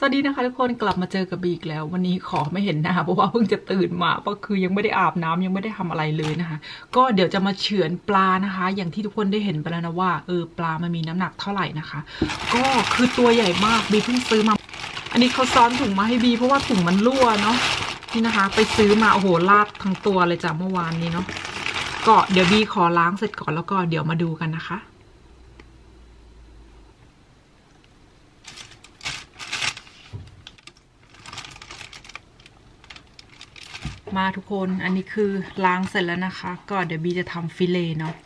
วัสดีนะคะทุกคนกลับมาเจอกับบีอีกแล้ววันนี้ขอไม่เห็นหน้าเพราะว่าเพิ่งจะตื่นมาก็คือยังไม่ได้อาบน้ำยังไม่ได้ทำอะไรเลยนะคะก็เดี๋ยวจะมาเฉือนปลานะคะอย่างที่ทุกคนได้เห็นไปแล้วนะว่าปลามันมีน้ำหนักเท่าไหร่นะคะก็คือตัวใหญ่มากบีเพิ่งซื้อมาอันนี้เขาซ้อนถุงมาให้บีเพราะว่าถุงมันรั่วเนาะนี่นะคะไปซื้อมาโอ้โหลาดทั้งตัวเลยจ้ะเมื่อวานนี้เนาะก็เดี๋ยวบีขอล้างเสร็จก่อนแล้วก็เดี๋ยวมาดูกันนะคะมาทุกคนอันนี้คือล้างเสร็จแล้วนะคะก็เดี๋ยวบีจะทำฟิเลต์เนาะ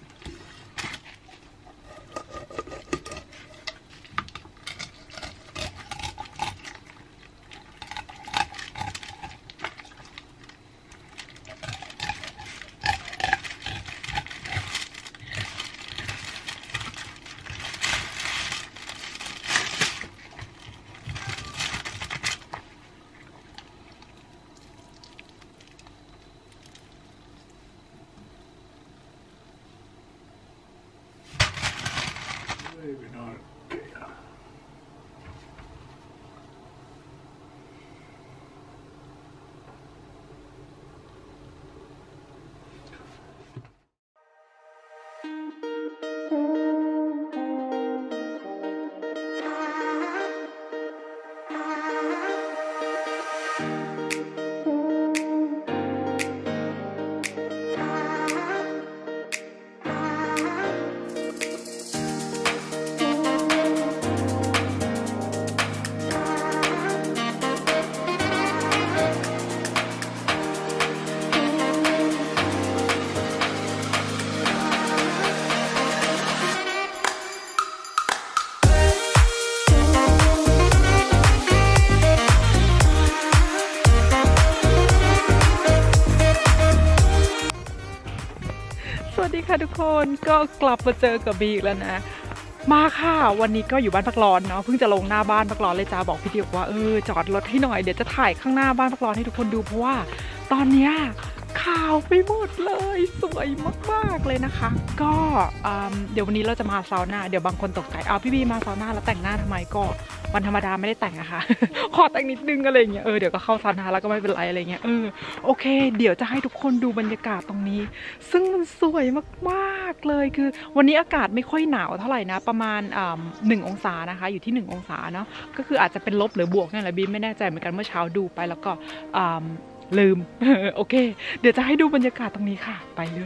สวัสดีค่ะทุกคนก็กลับมาเจอกับบีอีกแล้วนะมาค่ะวันนี้ก็อยู่บ้านพักร้อนเนาะเพิ่งจะลงหน้าบ้านพักร้อนเลยจ้าบอกพี่ดิวว่าจอดรถให้หน่อยเดี๋ยวจะถ่ายข้างหน้าบ้านพักร้อนให้ทุกคนดูเพราะว่าตอนเนี้ยขาวไปหมดเลยสวยมากๆเลยนะคะก็เดี๋ยววันนี้เราจะมาซาวน่าเดี๋ยวบางคนตกใจพี่บีมาซาวน่าแล้วแต่งหน้าทำไมก็วันธรรมดาไม่ได้แต่งอะค่ะ ขอแต่งนิดนึงอะไรเงี้ยเดี๋ยวก็เข้าซาวน่าแล้วก็ไม่เป็นไรอะไรเงี้ยโอเคเดี๋ยวจะให้ทุกคนดูบรรยากาศตรงนี้ซึ่งมันสวยมากๆเลยคือวันนี้อากาศไม่ค่อยหนาวเท่าไหร่นะประมาณ1 องศานะคะอยู่ที่1 องศาเนาะก็คืออาจจะเป็นลบหรือบวกนี่แหละบีไม่แน่ใจเหมือนกันเมื่อเช้าดูไปแล้วก็ลืม โอเคเดี๋ยวจะให้ดูบรรยากาศตรงนี้ค่ะไปเลย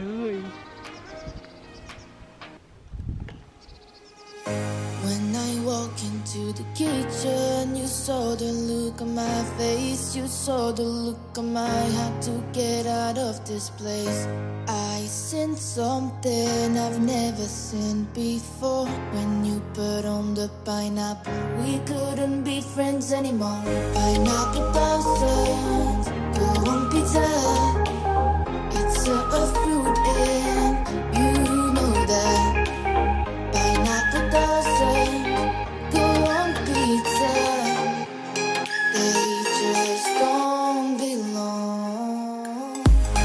When I walk into the kitchen, you saw the look on my face, you saw the look on my heart to get out of this place. I seen something I've never seen before. When you put on the pineapple, we couldn't be friends anymore. Pineapple thousands, go on pizza. It's a fruit and you know that. Pineapple thousands, go on pizza. They just don't belong.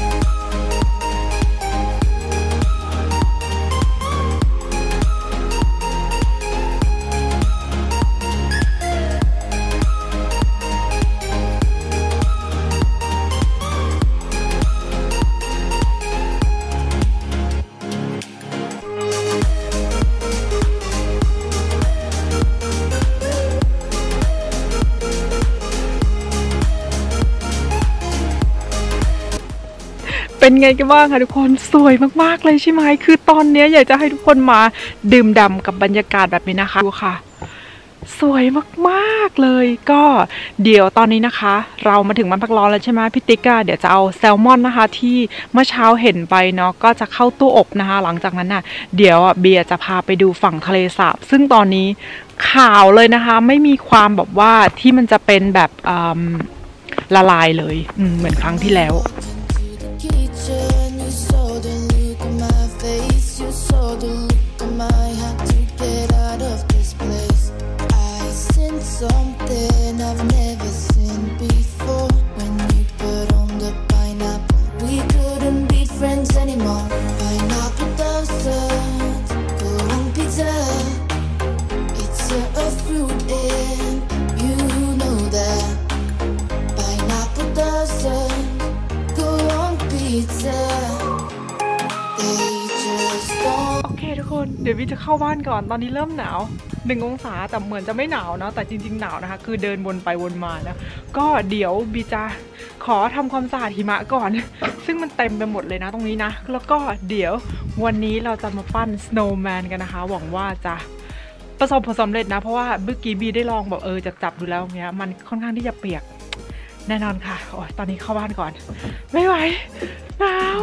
เป็นไงกันบ้างคะทุกคนสวยมากๆเลยใช่ไหมคือตอนนี้อยากจะให้ทุกคนมาดื่มด่ำกับบรรยากาศแบบนี้นะคะดูค่ะสวยมากๆเลยก็เดี๋ยวตอนนี้นะคะเรามาถึงบ้านพักร้อนแล้วใช่ไหมพี่ติ๊กเดี๋ยวจะเอาแซลมอนนะคะที่เมื่อเช้าเห็นไปเนาะก็จะเข้าตู้อบนะคะหลังจากนั้นน่ะเดี๋ยวเบียร์จะพาไปดูฝั่งทะเลสาบซึ่งตอนนี้ขาวเลยนะคะไม่มีความแบบว่าที่มันจะเป็นแบบละลายเลยเหมือนครั้งที่แล้ว Something I've never seen before. When you put on the pineapple, we couldn't be friends anymore. Pineapple thousands, go on pizza. It's a fruit and you know ทุกคนเดี๋ยววิจะเข้าบ้านก่อนตอนนี้เริ่มหนาว1 องศาแต่เหมือนจะไม่หนาวเนาะแต่จริงๆหนาวนะคะคือเดินวนไปวนมาแล้วก็เดี๋ยวบีจะขอทำความสะอาดหิมะก่อนซึ่งมันเต็มไปหมดเลยนะตรงนี้นะแล้วก็เดี๋ยววันนี้เราจะมาปั้น snowman กันนะคะหวังว่าจะประสบผลสำเร็จนะเพราะว่าเมื่อกี้บีได้ลองแบบจับดูแล้วเนี้ยมันค่อนข้างที่จะเปียกแน่นอนค่ะโอ้ยตอนนี้เข้าบ้านก่อนไม่ไหวหนาว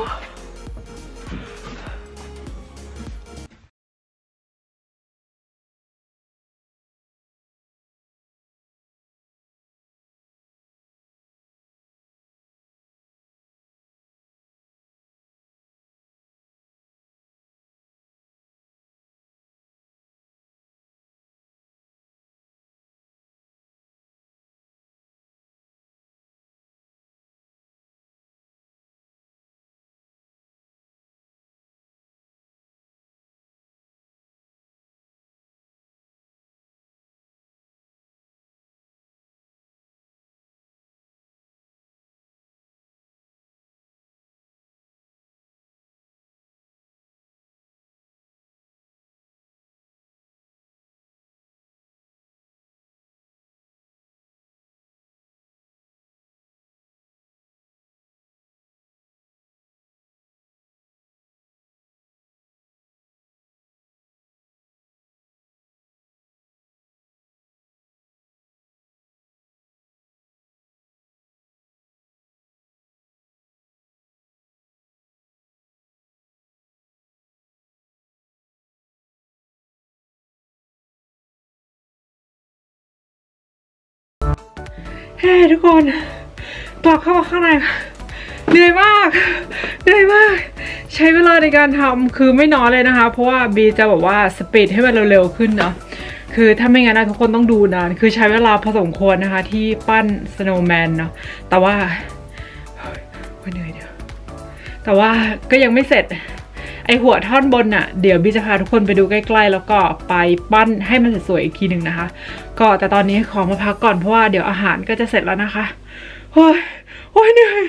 เฮ้ทุกคนกลับเข้ามาข้างในเหนื่อยมากใช้เวลาในการทำคือไม่น้อยเลยนะคะเพราะว่าบีจะบอกว่าสปีดให้มันเร็วๆขึ้นเนาะคือถ้าไม่งั้นนะทุกคนต้องดูนานคือใช้เวลาพอสมควรนะคะที่ปั้นสโนว์แมนเนาะแต่ว่าเหนื่อยเดี๋ยวแต่ว่าก็ยังไม่เสร็จไอหัวท่อนบนน่ะเดี๋ยวบีจะพาทุกคนไปดูใกล้ๆแล้วก็ไปปั้นให้มันสวยๆอีกทีหนึ่งนะคะก็แต่ตอนนี้ขอมาพักก่อนเพราะว่าเดี๋ยวอาหารก็จะเสร็จแล้วนะคะโอ้ยเหนื่อย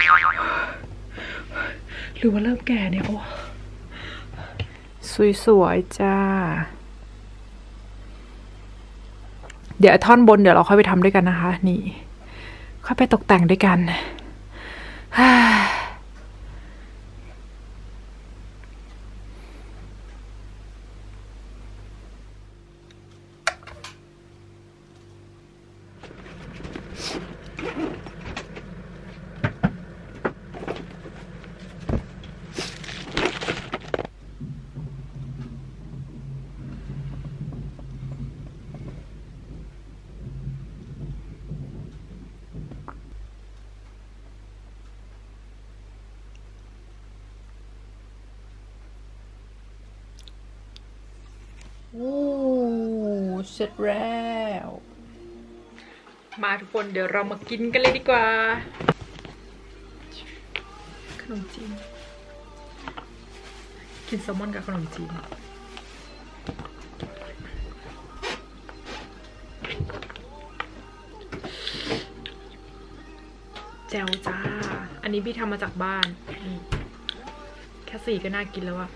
หรือว่าเริ่มแก่เนี่ยโอ้สวยๆจ้าเดี๋ยวท่อนบนเดี๋ยวเราค่อยไปทำด้วยกันนะคะนี่ค่อยไปตกแต่งด้วยกันโอ้เสร็จแล้วมาทุกคนเดี๋ยวเรามากินกันเลยดีกว่าขนมจีนกินแซลมอนกับขนมจีนแจ่วจ้าอันนี้พี่ทำมาจากบ้านแค่4ก็น่ากินแล้วอะ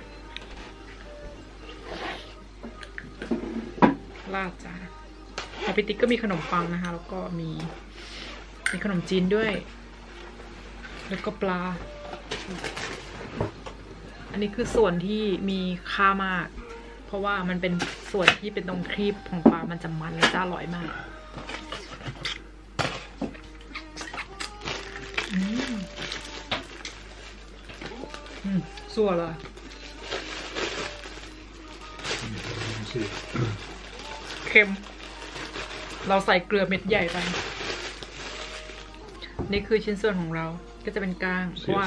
ลาดจ้าของพี่ติ๊กก็มีขนมปังนะคะแล้วก็มีขนมจีนด้วยแล้วก็ปลาอันนี้คือส่วนที่มีค่ามากเพราะว่ามันเป็นส่วนที่เป็นตรงครีบของปลามันจะมันและจะอร่อยมากส่วนละเค็มเราใส่เกลือเม็ดใหญ่ไปนี่คือชิ้นส่วนของเราก็จะเป็นก้างเพราะว่า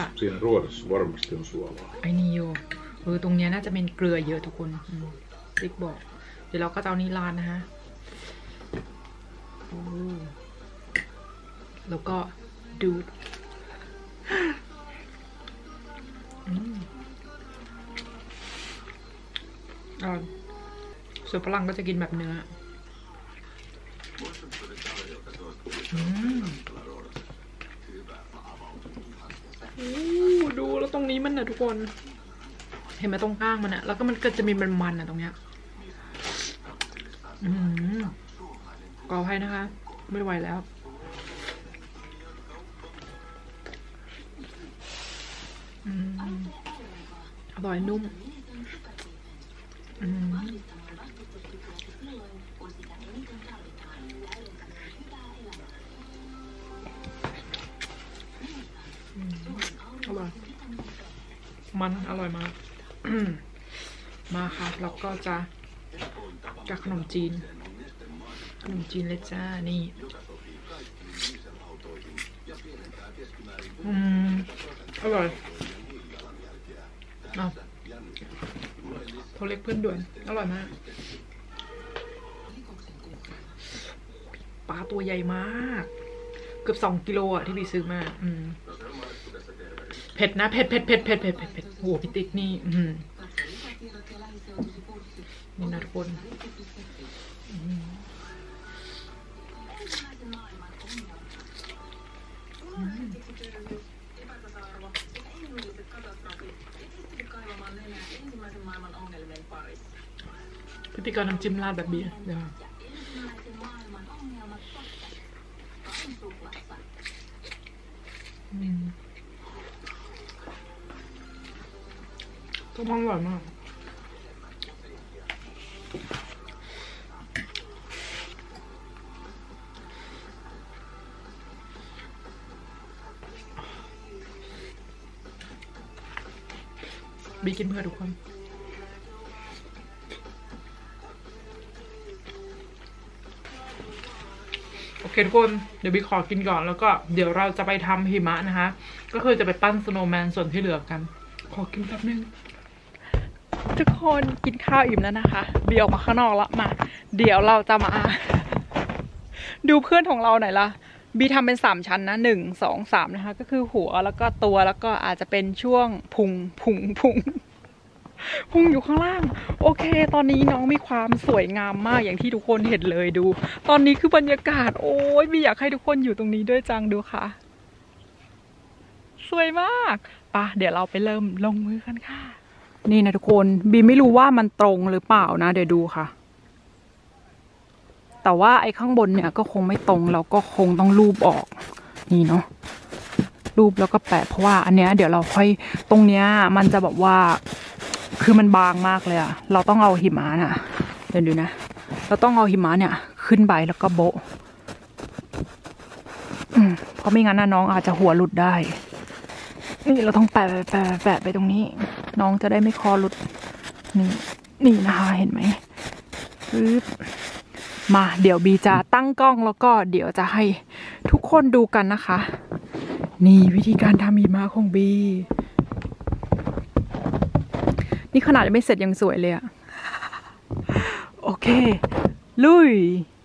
ไอ้นี่โยตรงเนี้ยน่าจะเป็นเกลือเยอะทุกคนติ๊กบอกเดี๋ยวเราก็จะเอานี่ราดนะฮะแล้วก็ดูดส่วนฝรั่งก็จะกินแบบเนื้อดูแล้วตรงนี้มันนะทุกคนห็นไหมตรงก้างมันอะแล้วก็มันก็จะมีมันๆอะตรงเนี้ยขออภัยนะคะไม่ไหวแล้วอร่อยนุ่มอร่อยมันอร่อยมากมาค่ะแล้วก็จะกับขนมจีนเลยจ้านี่อร่อยเอาโทรเล็กเพื่อนด่วนอร่อยมากปลาตัวใหญ่มากเกือบ2 กิโลอ่ะที่พี่ซื้อมาเผ็ดนะเผ็ดโหพี่ติ๊กนี่นี่นะทุกคนพิธีการน้ำจิ้มราดแบบนี้เดี๋ยวก็มันอร่อยมากบีกินเพื่อทุกคนโอเคทุกคนเดี๋ยวบีขอกินก่อนแล้วก็เดี๋ยวเราจะไปทำหิมะนะคะก็คือจะไปปั้นสโนว์แมนส่วนที่เหลือกันขอกินแป๊บนึงทุกคนกินข้าวอิ่มแล้วนะคะบีออกมาข้างนอกแล้วมาเดี๋ยวเราจะมาดูเพื่อนของเราหน่อยละบีทำเป็น3 ชั้นนะ1 2 3นะคะก็คือหัวแล้วก็ตัวแล้วก็อาจจะเป็นช่วงพุงอยู่ข้างล่างโอเคตอนนี้น้องมีความสวยงามมากอย่างที่ทุกคนเห็นเลยดูตอนนี้คือบรรยากาศโอ้ยบีอยากให้ทุกคนอยู่ตรงนี้ด้วยจังดูค่ะสวยมากป่ะเดี๋ยวเราไปเริ่มลงมือกันค่ะนี่นะทุกคนบีไม่รู้ว่ามันตรงหรือเปล่านะเดี๋ยวดูค่ะแต่ว่าไอ้ข้างบนเนี่ยก็คงไม่ตรงเราก็คงต้องรูปออกนี่เนาะรูปแล้วก็แปะเพราะว่าอันเนี้ยเดี๋ยวเราค่อยตรงเนี้ยมันจะแบบว่าคือมันบางมากเลยอะเราต้องเอาหิมะน่ะเดี๋ยวดูนะเราต้องเอาหิมะเนี่ยขึ้นไปแล้วก็โบะเพราะไม่งั้นนะน้องอาจจะหัวหลุดได้นี่เราต้องแปะไปตรงนี้น้องจะได้ไม่คอหลุดนี่นะคะเห็นไหมปึ๊บมาเดี๋ยวบีจะตั้งกล้องแล้วก็เดี๋ยวจะให้ทุกคนดูกันนะคะนี่วิธีการทำหิมะของบีนี่ขนาดยังไม่เสร็จยังสวยเลยอะโอเคลุย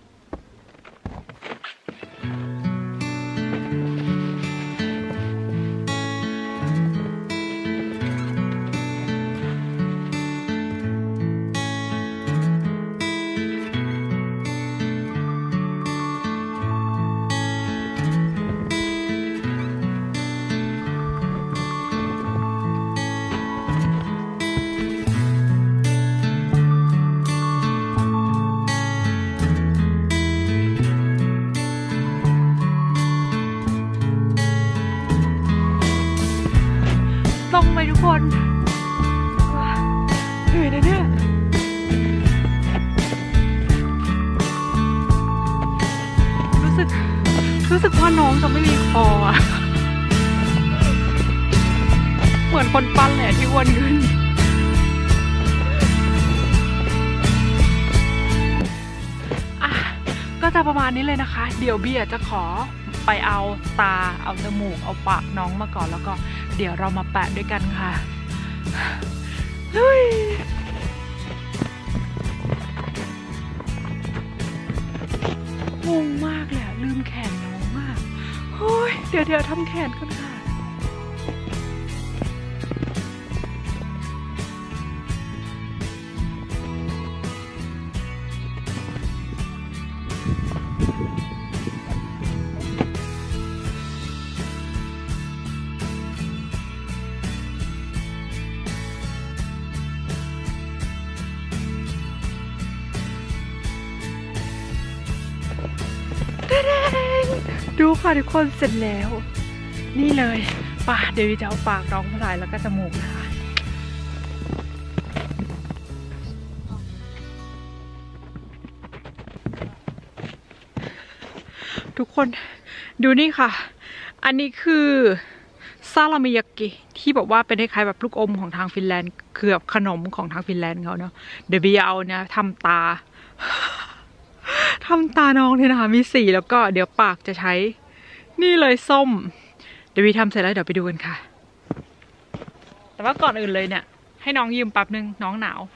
ลงไปทุกคนเหนื่อยนะเนี่ยรู้สึกว่าน้องจะไม่มีคออะเหมือนคนปั้นแหละที่อ้วนขึ้นก็จะประมาณนี้เลยนะคะเดี๋ยวบีจะขอไปเอาตาเอาจมูกเอาปากน้องมาก่อนแล้วก็เดี๋ยวเรามาแปะด้วยกันค่ะลุยงงมากเลยลืมแขนน้องมากเฮ้ยเดี๋ยวทำแขนก่อนค่ะดูค่ะทุกคนเสร็จแล้ว นี่เลยป่ะเดี๋ยวจะเอาปากน้องมาใส่แล้วก็จมูกนะคะทุกคนดูนี่ค่ะ อันนี้คือซาลามิยากิที่บอกว่าเป็นคล้ายๆแบบลูกอมของทางฟินแลนด์เกือบขนมของทางฟินแลนด์เขาเนาะเดี๋ยวบีเอาเนี่ยทำตาน้องเนี่ยนะคะมีสีแล้วก็เดี๋ยวปากจะใช้นี่เลยส้มเดี๋ยวบีทำเสร็จแล้วเดี๋ยวไปดูกันค่ะแต่ว่าก่อนอื่นเลยเนี่ยให้น้องยืมแป๊บนึงน้องหนาว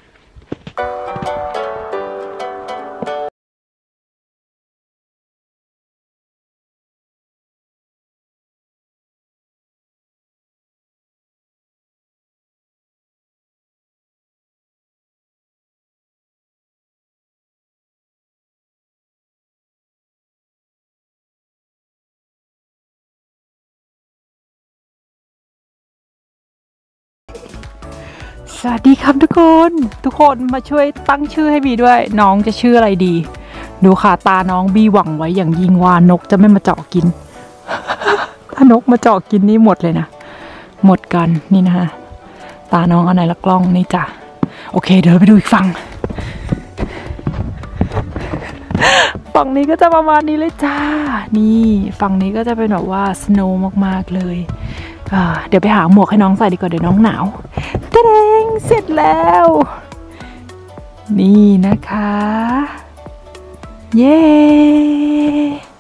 สวัสดีครับทุกคนมาช่วยตั้งชื่อให้บีด้วยน้องจะชื่ออะไรดีดูค่ะตาน้องบีหวังไว้อย่างยิ่งว่านกจะไม่มาเจาะกิน ถ้านกมาเจาะกินนี่หมดเลยนะหมดกันนี่นะฮะตาน้องเอาไหนละกล้องนี่จ้ะโอเคเดี๋ยวไปดูอีกฝั่งฝั่งนี้ก็จะประมาณนี้เลยจ้านี่ฝั่งนี้ก็จะเป็นแบบว่าสโนว์มากๆเลยเดี๋ยวไปหาหมวกให้น้องใส่ดีกว่าเดี๋ยวน้องหนาวตะเดงเสร็จแล้วนี่นะคะเย้